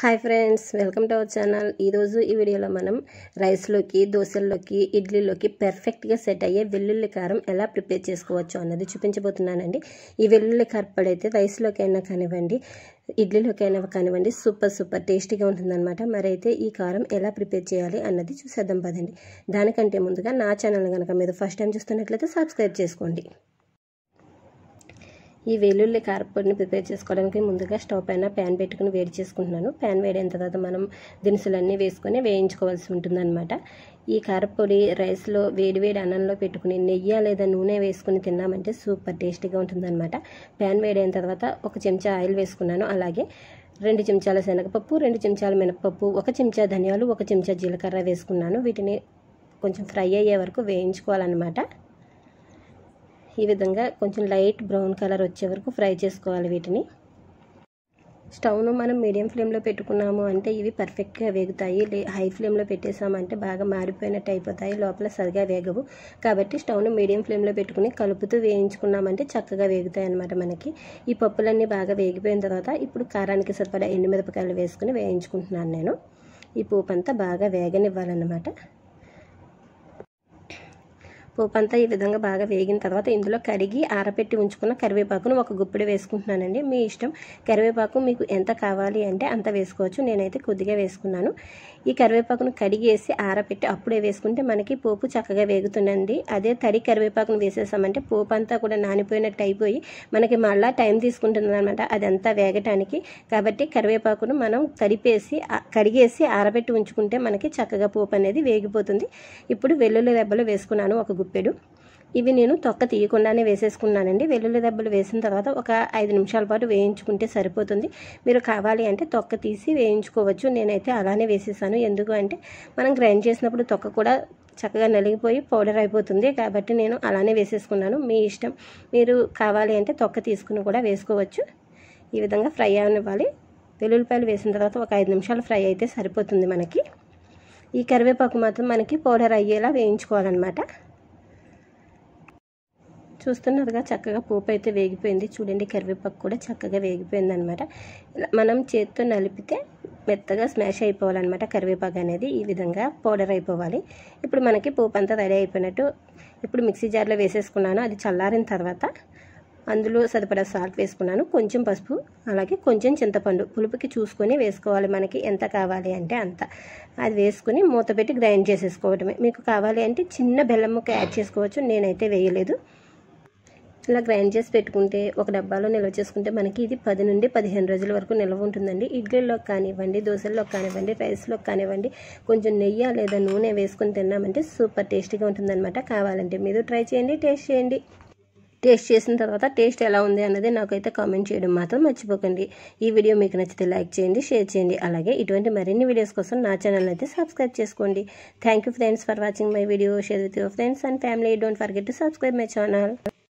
Hi friends, welcome to our channel. ఈరోజు ఈ వీడియోలో మనం రైస్లోకి, దోశల్లోకి, ఇడ్లీలోకి పర్ఫెక్ట్గా సెట్ అయ్యే వెల్లుల్లి కారం ఎలా ప్రిపేర్ చేసుకోవచ్చు అన్నది చూపించబోతున్నానండి. ఈ వెల్లుల్లి కారం అయితే రైస్లోకి అయినా కానివ్వండి, ఇడ్లీలోకి అయినా కానివ్వండి సూపర్ టేస్టీగా ఉంటుందన్నమాట. మరి అయితే ఈ కారం ఎలా ప్రిపేర్ చేయాలి అన్నది చూసేద్దాం పదండి. దానికంటే ముందుగా నా ఛానల్ కనుక మీరు ఫస్ట్ టైం చూస్తున్నట్లయితే సబ్స్క్రైబ్ చేసుకోండి. ఈ వెల్లుల్లి కారపొడిని ప్రిపేర్ చేసుకోవడానికి ముందుగా స్టవ్ పైన ప్యాన్ పెట్టుకుని వేడి చేసుకుంటున్నాను. ప్యాన్ వేడైన తర్వాత మనం దినుసులన్నీ వేసుకొని వేయించుకోవాల్సి ఉంటుందన్నమాట. ఈ కారపొడి రైస్లో వేడివేడి అన్నంలో పెట్టుకుని నెయ్యి లేదా నూనె వేసుకుని తిన్నామంటే సూపర్ టేస్టీగా ఉంటుందన్నమాట. ప్యాన్ వేడైన తర్వాత 1 చెంచా ఆయిల్ వేసుకున్నాను. అలాగే 2 చెంచాల శనగపప్పు, 2 చెంచాల మినపప్పు, 1 చెంచా ధనియాలు, 1 చెంచా జీలకర్ర వేసుకున్నాను. వీటిని కొంచెం ఫ్రై అయ్యే వరకు వేయించుకోవాలన్నమాట. ఈ విధంగా కొంచెం లైట్ బ్రౌన్ కలర్ వచ్చే వరకు ఫ్రై చేసుకోవాలి వీటిని. స్టవ్ను మనం మీడియం ఫ్లేమ్లో పెట్టుకున్నాము అంటే ఇవి పర్ఫెక్ట్గా వేగుతాయి. హై ఫ్లేమ్లో పెట్టేసామంటే బాగా మారిపోయినట్టు అయిపోతాయి, లోపల సరిగా వేగవు. కాబట్టి స్టవ్ను మీడియం ఫ్లేమ్లో పెట్టుకుని కలుపుతూ వేయించుకున్నామంటే చక్కగా వేగుతాయి అన్నమాట మనకి. ఈ పప్పులన్నీ బాగా వేగిపోయిన తర్వాత ఇప్పుడు కారానికి సరిపడా ఎండుమిరపకాయలు వేసుకుని వేయించుకుంటున్నాను నేను. ఈ పోపు అంతా బాగా వేగనివ్వాలన్నమాట. పోపు అంతా ఈ విధంగా బాగా వేగిన తర్వాత ఇందులో కడిగి ఆరబెట్టి ఉంచుకున్న కరివేపాకును 1 గుప్పెడు వేసుకుంటున్నానండి. మీ ఇష్టం, కరివేపాకు మీకు ఎంత కావాలి అంటే అంత వేసుకోవచ్చు. నేనైతే కొద్దిగా వేసుకున్నాను. ఈ కరివేపాకును కడిగేసి ఆరబెట్టి అప్పుడే వేసుకుంటే మనకి పోపు చక్కగా వేగుతుందండి. అదే తడి కరివేపాకును వేసేసామంటే పోపు అంతా కూడా నానిపోయినట్టు అయిపోయి మనకి మళ్ళీ టైం తీసుకుంటుంది అనమాట అదంతా వేగటానికి. కాబట్టి కరివేపాకును మనం కడిగేసి ఆరబెట్టి ఉంచుకుంటే మనకి చక్కగా పోపు అనేది వేగిపోతుంది. ఇప్పుడు వెల్లుల్లి రెబ్బలు వేసుకున్నాను 1 గుప్పెడు. ఇవి నేను తొక్క తీయకుండానే వేసేసుకున్నానండి. వెల్లుల్లి రెబ్బలు వేసిన తర్వాత ఒక 5 నిమిషాల పాటు వేయించుకుంటే సరిపోతుంది. మీరు కావాలి అంటే తొక్క తీసి వేయించుకోవచ్చు. నేనైతే అలానే వేసేసాను. ఎందుకు అంటే మనం గ్రైండ్ చేసినప్పుడు తొక్క కూడా చక్కగా నలిగిపోయి పౌడర్ అయిపోతుంది. కాబట్టి నేను అలానే వేసేసుకున్నాను. మీ ఇష్టం, మీరు కావాలి అంటే తొక్క తీసుకుని కూడా వేసుకోవచ్చు. ఈ విధంగా ఫ్రై అవ్వాలి. వెల్లుల్లిపాయలు వేసిన తర్వాత ఒక 5 నిమిషాలు ఫ్రై అయితే సరిపోతుంది మనకి. ఈ కరివేపాకు మాత్రం మనకి పౌడర్ అయ్యేలా వేయించుకోవాలన్నమాట. చూస్తున్నారుగా చక్కగా పోపు అయితే వేగిపోయింది. చూడండి, కరివేపాకు కూడా చక్కగా వేగిపోయింది అనమాట. మనం చేత్తో నలిపితే మెత్తగా స్మాష్ అయిపోవాలన్నమాట కరివేపాకు అనేది. ఈ విధంగా పౌడర్ అయిపోవాలి. ఇప్పుడు మనకి పోపు అంతా రెడీ అయిపోయినట్టు. ఇప్పుడు మిక్సీ జార్లో వేసేసుకున్నాను. అది చల్లారిన తర్వాత అందులో సరిపడా సాల్ట్ వేసుకున్నాను, కొంచెం పసుపు, అలాగే కొంచెం చింతపండు. పులుపుకి చూసుకొని వేసుకోవాలి, మనకి ఎంత కావాలి అంటే అంత. అది వేసుకుని మూత పెట్టి గ్రైండ్ చేసేసుకోవడమే. మీకు కావాలి అంటే చిన్న బెల్లం ముక్క యాడ్ చేసుకోవచ్చు. నేనైతే వేయలేదు. ఇలా గ్రైండ్ చేసి పెట్టుకుంటే ఒక డబ్బాలో నిల్వ చేసుకుంటే మనకి ఇది 10 నుండి 15 రోజుల వరకు నిల్వ ఉంటుందండి. ఇడ్లీలో కానివ్వండి, దోశల్లో కానివ్వండి, రైస్లో కానివ్వండి, కొంచెం నెయ్యి లేదా నూనె వేసుకొని తిన్నామంటే సూపర్ టేస్టీగా ఉంటుందన్నమాట. కావాలంటే మీరు ట్రై చేయండి, టేస్ట్ చేయండి. టేస్ట్ చేసిన తర్వాత టేస్ట్ ఎలా ఉంది అన్నది నాకైతే కామెంట్ చేయడం మాత్రం మర్చిపోకండి. ఈ వీడియో మీకు నచ్చితే లైక్ చేయండి, షేర్ చేయండి. అలాగే ఇటువంటి మరిన్ని వీడియోస్ కోసం నా ఛానల్ అయితే సబ్స్క్రైబ్ చేసుకోండి. Thank you friends for watching my video. Share with your friends and family. Don't forget to subscribe my channel.